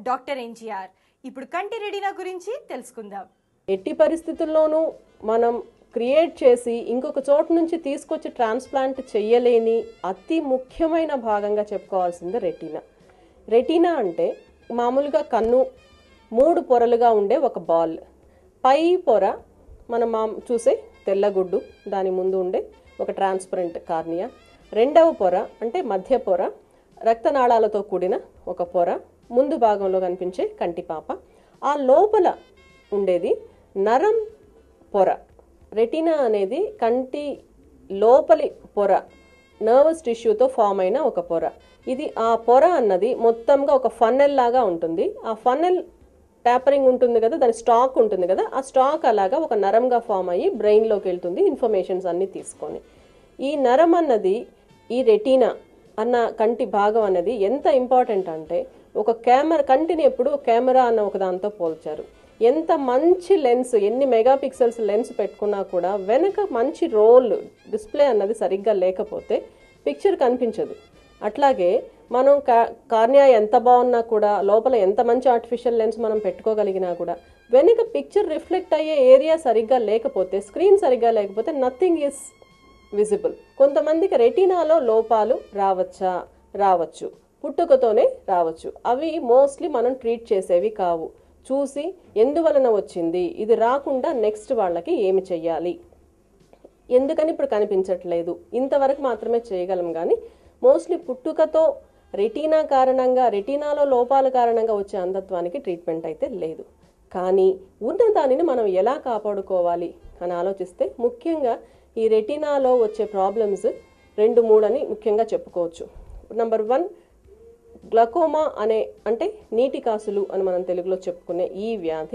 Doctor NGR. ఇప్పుడు కంటి retina గురించి తెలుసుకుందాం. ఎట్టి పరిస్థితుల్లోనూ మనం క్రియేట్ చేసి ఇంకొక చోటు నుంచి తీసుకొచ్చి ట్రాన్స్ప్లాంట్ చెయ్యలేని అతి ముఖ్యమైన భాగంగా చెప్పుకోవాల్సింది రెటీనా. రెటీనా అంటే మామూలుగా కన్ను 3 పొరలుగా ఉండే ఒక బాల్. పై పొర మనం చూసే తెల్లగుడ్డు, దాని ముందు ఉండే ఒక ట్రాన్స్పరెంట్ కార్నియా. రెండవ పొర అంటే మధ్య పొర, రక్తనాళాలతో కూడిన ఒక పొర, ముందు భాగంలో కనిపించే కంటిపాప. ఆ లోపల ఉండేది నరం పొర. రెటీనా అనేది కంటి లోపలి పొర, నర్వస్ టిష్యూతో ఫామ్ అయిన ఒక పొర. ఇది ఆ పొర అన్నది మొత్తంగా ఒక ఫన్నెల్ లాగా ఉంటుంది. ఆ ఫన్నెల్ ట్యాపరింగ్ ఉంటుంది కదా, దాని స్టాక్ ఉంటుంది కదా, ఆ స్టాక్ అలాగా ఒక నరంగా ఫామ్ అయ్యి బ్రెయిన్లోకి వెళ్తుంది ఇన్ఫర్మేషన్స్ అన్నీ తీసుకొని. ఈ నరం అన్నది, ఈ రెటీనా అన్న కంటి భాగం అనేది ఎంత ఇంపార్టెంట్ అంటే, ఒక కంటిని ఎప్పుడు కెమెరా అన్న ఒక దాంతో పోల్చారు. ఎంత మంచి లెన్స్, ఎన్ని మెగాపిక్సెల్స్ లెన్స్ పెట్టుకున్నా కూడా వెనక మంచి రోల్ డిస్ప్లే అన్నది సరిగ్గా లేకపోతే పిక్చర్ కనిపించదు. అట్లాగే మనం కార్నియా ఎంత బాగున్నా కూడా, లోపల ఎంత మంచి ఆర్టిఫిషియల్ లెన్స్ మనం పెట్టుకోగలిగినా కూడా వెనక పిక్చర్ రిఫ్లెక్ట్ అయ్యే ఏరియా సరిగ్గా లేకపోతే, స్క్రీన్ సరిగ్గా లేకపోతే నథింగ్ ఈజ్ విజిబుల్. కొంతమందికి రెటీనాలో లోపాలు రావచ్చు, పుట్టుకతోనే రావచ్చు. అవి మోస్ట్లీ మనం ట్రీట్ చేసేవి కావు. చూసి ఎందువలన వచ్చింది, ఇది రాకుండా నెక్స్ట్ వాళ్ళకి ఏమి చెయ్యాలి, ఎందుకని ఇప్పుడు కనిపించట్లేదు, ఇంతవరకు మాత్రమే చేయగలం. కానీ మోస్ట్లీ పుట్టుకతో రెటీనా కారణంగా, రెటీనాలో లోపాల కారణంగా వచ్చే అంధత్వానికి ట్రీట్మెంట్ అయితే లేదు. కానీ ఉన్న దానిని మనం ఎలా కాపాడుకోవాలి అని ఆలోచిస్తే ముఖ్యంగా ఈ రెటీనాలో వచ్చే ప్రాబ్లమ్స్ 2-3 అని ముఖ్యంగా చెప్పుకోవచ్చు. నెంబర్ 1, గ్లకోమా అంటే నీటి కాసులు అని మనం తెలుగులో చెప్పుకునే ఈ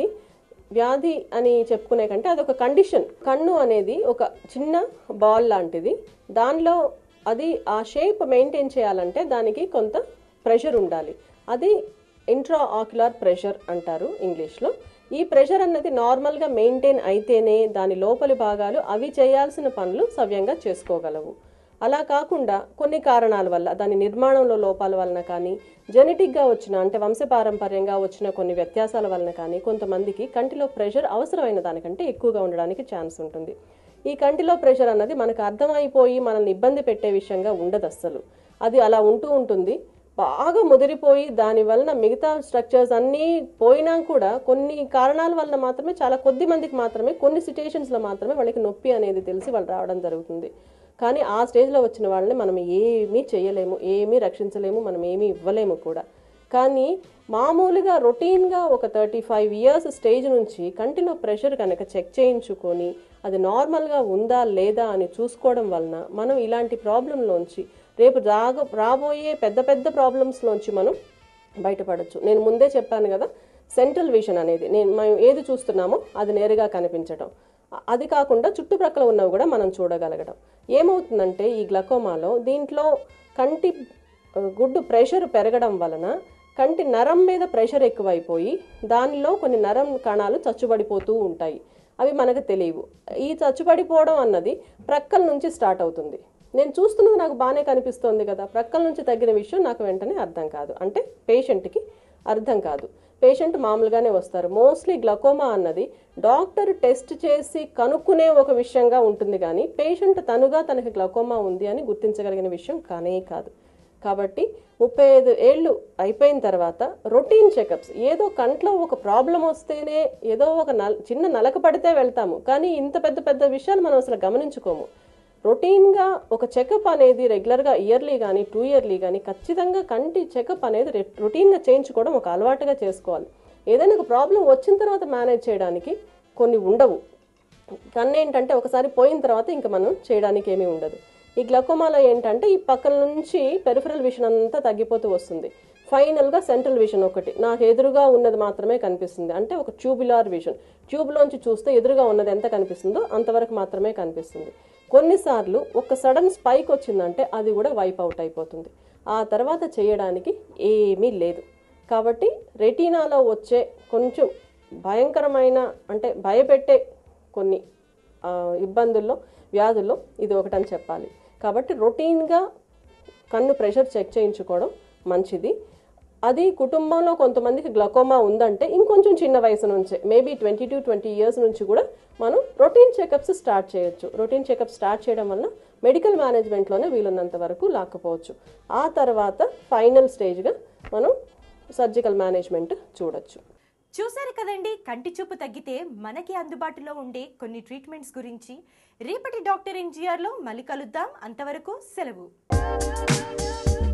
వ్యాధి అని చెప్పుకునే కంటే అదొక కండిషన్. కన్ను అనేది ఒక చిన్న బాల్ లాంటిది. దానిలో అది ఆ షేప్ మెయింటైన్ చేయాలంటే దానికి కొంత ప్రెషర్ ఉండాలి. అది ఇంట్రా ఆక్యులర్ ప్రెషర్ అంటారు ఇంగ్లీష్లో. ఈ ప్రెషర్ అన్నది నార్మల్గా మెయింటైన్ అయితేనే దాని లోపలి భాగాలు అవి చేయాల్సిన పనులు సవ్యంగా చేసుకోగలవు. అలా కాకుండా కొన్ని కారణాల వల్ల, దాని నిర్మాణంలో లోపాల వలన కానీ, జెనెటిక్గా వచ్చిన అంటే వంశపారంపర్యంగా వచ్చిన కొన్ని వ్యత్యాసాల వలన కానీ కొంతమందికి కంటిలో ప్రెషర్ అవసరమైన దానికంటే ఎక్కువగా ఉండడానికి ఛాన్స్ ఉంటుంది. ఈ కంటిలో ప్రెషర్ అన్నది మనకు అర్థమైపోయి మనల్ని ఇబ్బంది పెట్టే విషయంగా ఉండదు అస్సలు. అది అలా ఉంటుంది. బాగా ముదిరిపోయి దాని వలన మిగతా స్ట్రక్చర్స్ అన్నీ పోయినా కూడా కొన్ని కారణాల వలన మాత్రమే, చాలా కొద్ది మందికి మాత్రమే, కొన్ని సిచ్యుయేషన్స్లో మాత్రమే వాళ్ళకి నొప్పి అనేది తెలిసి వాళ్ళు రావడం జరుగుతుంది. కానీ ఆ స్టేజ్లో వచ్చిన వాళ్ళని మనం ఏమీ చేయలేము, ఏమీ రక్షించలేము, మనం ఏమీ ఇవ్వలేము కూడా. కానీ మామూలుగా రొటీన్గా ఒక 35 ఇయర్స్ స్టేజ్ నుంచి కంటిలో ప్రెషర్ కనుక చెక్ చేయించుకొని అది నార్మల్గా ఉందా లేదా అని చూసుకోవడం వలన మనం ఇలాంటి ప్రాబ్లంలోంచి, రేపు రాబోయే పెద్ద ప్రాబ్లమ్స్లోంచి మనం బయటపడవచ్చు. నేను ముందే చెప్పాను కదా, సెంట్రల్ విజన్ అనేది మనం ఏది చూస్తున్నామో అది నేరుగా కనిపించడం, అది కాకుండా చుట్టుప్రక్కల ఉన్నవి కూడా మనం చూడగలగడం. ఏమవుతుందంటే ఈ గ్లకోమాలో దీంట్లో కంటి గుడ్డు ప్రెషర్ పెరగడం వలన కంటి నరం మీద ప్రెషర్ ఎక్కువైపోయి దానిలో కొన్ని నరం కణాలు చచ్చుబడిపోతూ ఉంటాయి. అవి మనకు తెలియవు. ఈ చచ్చుబడిపోవడం అన్నది ప్రక్కల నుంచి స్టార్ట్ అవుతుంది. నేను చూస్తున్నది నాకు బాగానే కనిపిస్తోంది కదా, ప్రక్కల నుంచి తగ్గిన విషయం నాకు వెంటనే అర్థం కాదు, అంటే పేషెంట్కి అర్థం కాదు. పేషెంట్ మామూలుగానే వస్తారు. మోస్ట్లీ గ్లకోమా అన్నది డాక్టర్ టెస్ట్ చేసి కనుక్కునే ఒక విషయంగా ఉంటుంది, కానీ పేషెంట్ తనకి గ్లకోమా ఉంది అని గుర్తించగలిగిన విషయం కానే కాదు. కాబట్టి 35 ఏళ్ళు అయిపోయిన తర్వాత రొటీన్ చెకప్స్, ఏదో కంట్లో ఒక ప్రాబ్లం వస్తేనే ఏదో ఒక చిన్న నలక పడితే వెళ్తాము, కానీ ఇంత పెద్ద విషయాలు మనం అసలు గమనించుకోము. రొటీన్గా ఒక చెకప్ అనేది రెగ్యులర్గా ఇయర్లీ కానీ 2 ఇయర్లీ కానీ ఖచ్చితంగా కంటి చెకప్ అనేది రొటీన్గా చేయించుకోవడం ఒక అలవాటుగా చేసుకోవాలి. ఏదైనా ఒక ప్రాబ్లం వచ్చిన తర్వాత మేనేజ్ చేయడానికి కొన్ని ఉండవు. కన్ను ఏంటంటే ఒకసారి పోయిన తర్వాత ఇంకా మనం చేయడానికి ఏమీ ఉండదు. ఈ గ్లకోమాలో ఏంటంటే ఈ పక్కన నుంచి పెరిఫరల్ విజన్ అంతా తగ్గిపోతూ వస్తుంది. ఫైనల్గా సెంట్రల్ విజన్ ఒకటి నాకు ఎదురుగా ఉన్నది మాత్రమే కనిపిస్తుంది, అంటే ఒక ట్యూబులార్ విజన్. ట్యూబ్లోంచి చూస్తే ఎదురుగా ఉన్నది ఎంత కనిపిస్తుందో అంతవరకు మాత్రమే కనిపిస్తుంది. కొన్నిసార్లు ఒక సడన్ స్పైక్ వచ్చిందంటే అది కూడా వైప్ అవుట్ అయిపోతుంది. ఆ తర్వాత చేయడానికి ఏమీ లేదు. కాబట్టి రెటీనాలో వచ్చే కొంచెం భయంకరమైన, అంటే భయపెట్టే కొన్ని వ్యాధుల్లో ఇది ఒకటని చెప్పాలి. కాబట్టి రొటీన్గా కన్ను ప్రెషర్ చెక్ చేయించుకోవడం మంచిది. అది కుటుంబంలో కొంతమందికి గ్లకోమా ఉందంటే ఇంకొంచెం చిన్న వయసు నుంచే మేబీ 20 years నుంచి కూడా మనం రొటీన్ చెకప్స్ స్టార్ట్ చేయొచ్చు. రొటీన్ చెకప్ స్టార్ట్ చేయడం వల్ల మెడికల్ మేనేజ్మెంట్లోనే వీలున్నంత వరకు లాక్కపోవచ్చు. ఆ తర్వాత ఫైనల్ స్టేజ్గా మనం సర్జికల్ మేనేజ్మెంట్ చూడొచ్చు. చూసారు కదండి, కంటి చూపు తగ్గితే మనకి అందుబాటులో ఉండే కొన్ని ట్రీట్మెంట్స్ గురించి. రేపటి డాక్టర్ ఎన్టీఆర్లో మళ్ళీ కలుద్దాం. అంతవరకు సెలవు.